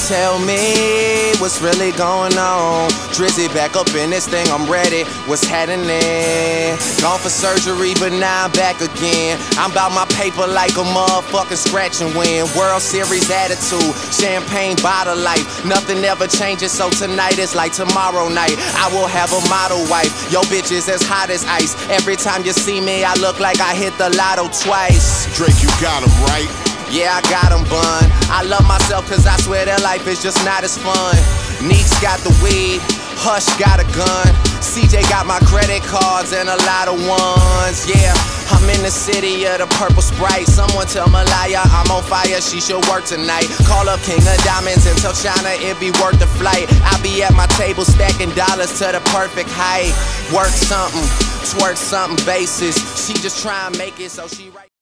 tell me what's really going on. Drizzy back up in this thing, I'm ready. What's happening? Gone for surgery, but now I'm back again. I'm about my paper like a motherfucking scratch and win. World Series attitude, champagne bottle life. Nothing ever changes, so tonight is like tomorrow night. I will have a model wife. Yo, bitch is as hot as ice. Every time you see me, I look like I hit the lotto twice. Drake, you got him, right? Yeah, I got him, bun. I love myself cause I swear that life is just not as fun. Neeks got the weed, Hush got a gun, CJ got my credit cards and a lot of ones. Yeah, I'm in the city of the purple Sprite. Someone tell Malaya I'm on fire, she should work tonight. Call up King of Diamonds and tell China it be worth the flight. I be at my table stacking dollars to the perfect height. Work something, twerk something basis. She just try and make it so she right.